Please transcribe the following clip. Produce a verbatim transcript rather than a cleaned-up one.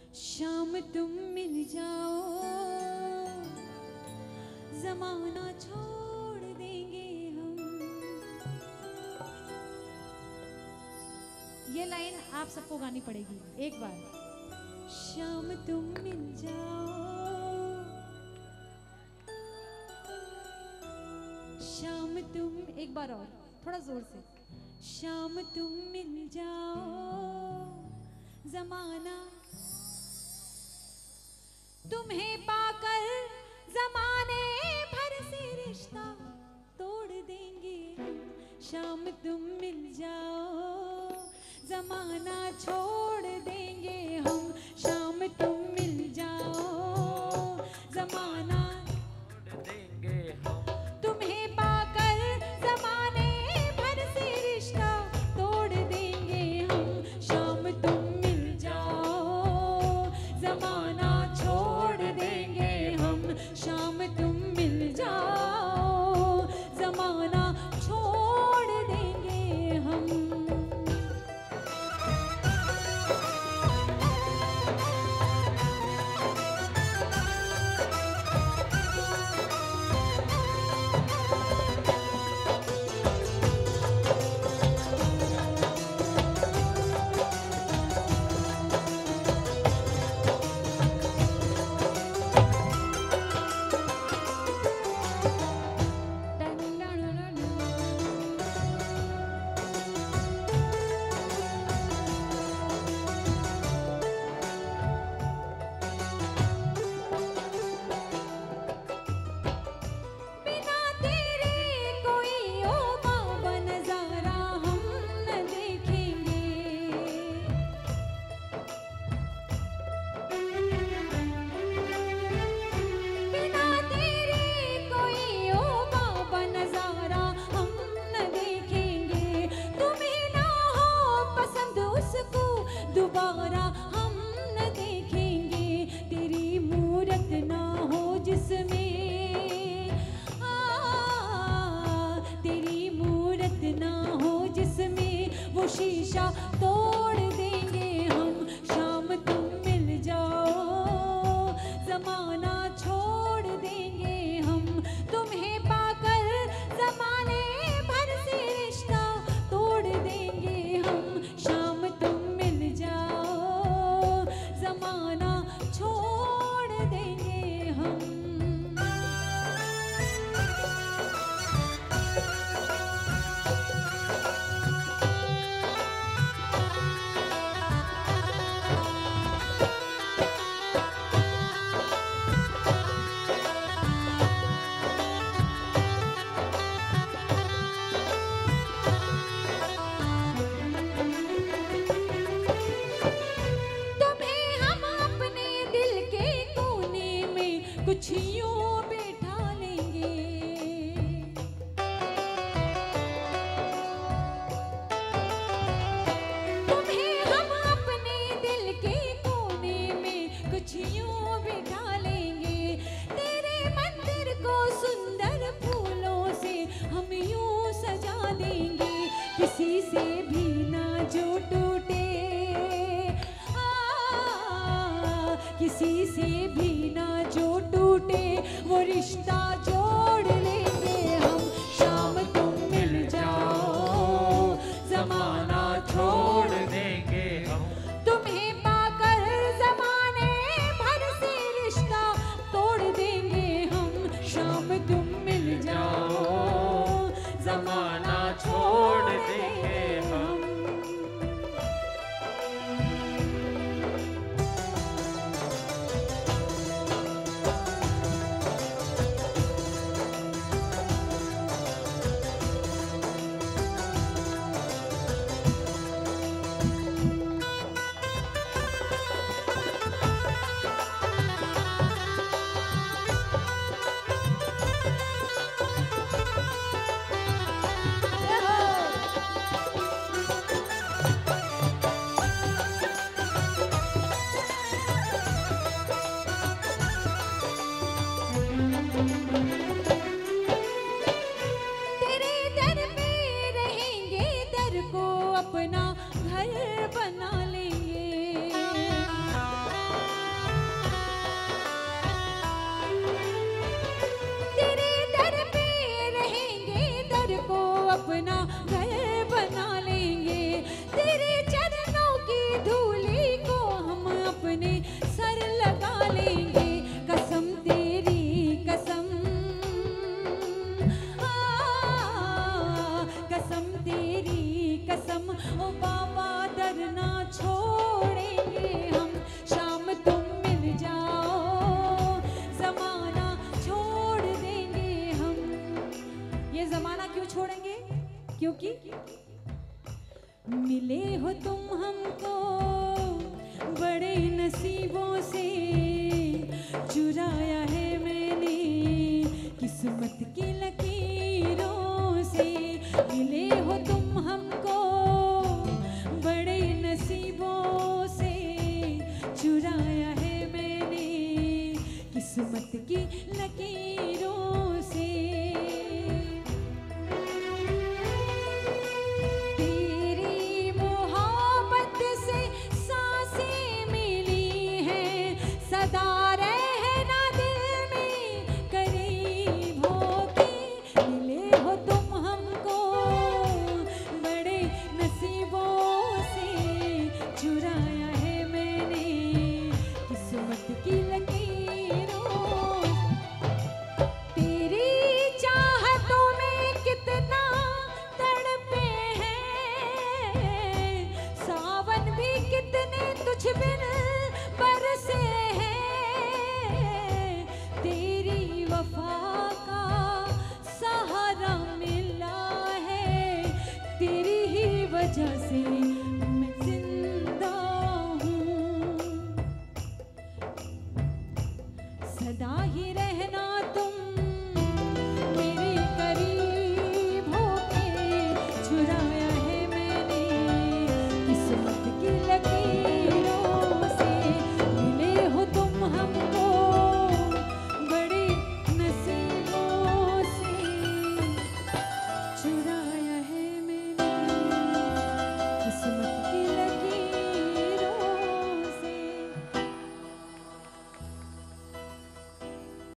शाम तुम मिल जाओ, जमाना छोड़ देंगे हम। ये लाइन आप सबको गानी पड़ेगी एक बार। शाम तुम मिल जाओ, शाम तुम, एक बार और थोड़ा जोर से। शाम तुम मिल जाओ, जमाना तुम्हें पाकर जमाने भर से रिश्ता तोड़ देंगे हम। शाम तुम मिल जाओ, जमाना छोड़ देंगे हम। शाम तुम मिल जाओ, जमाना छोड़ देंगे हम। तुम्हें पाकर जमाने भर से रिश्ता तोड़ देंगे हम। शाम तुम मिल जाओ, जमाना छोड़ देंगे हम। शाम तुम मिल जाओ, जमाना छोड़ देंगे हम। दोबारा हम न देखेंगे। तेरी मूरत ना हो जिसमें, आ, तेरी मूरत ना हो जिसमें, वो शीशा तोड़ देंगे हम। शाम तुम मिल जाओ, जमाना छोड़ देंगे हम। तुम्हें पाकर जमाने भर से रिश्ता तोड़ देंगे हम। शाम तुम जमाना छोड़ देंगे हम। कुछ यूं बैठा लेंगे, तुम्हें हम अपने दिल के कोने में कुछ यूं बैठा लेंगे। तेरे मंदिर को सुंदर फूलों से हम यूं सजा देंगे। किसी से भी ना जो टूटे, आ, किसी से भी ना जो टूटे, वो रिश्ता जोड़ लेंगे हम। शाम तुम मिल जाओ, जमाना छोड़ देंगे हम। तुम्हें पाकर जमाने भर से रिश्ता तोड़ देंगे हम। शाम तुम मिल जाओ, जमाना छोड़ देंगे हम। नसीबों से चुराया है मैंने किस्मत की लकीरों से। मिले हो तुम हमको बड़े नसीबों से चुराया है मैंने किस्मत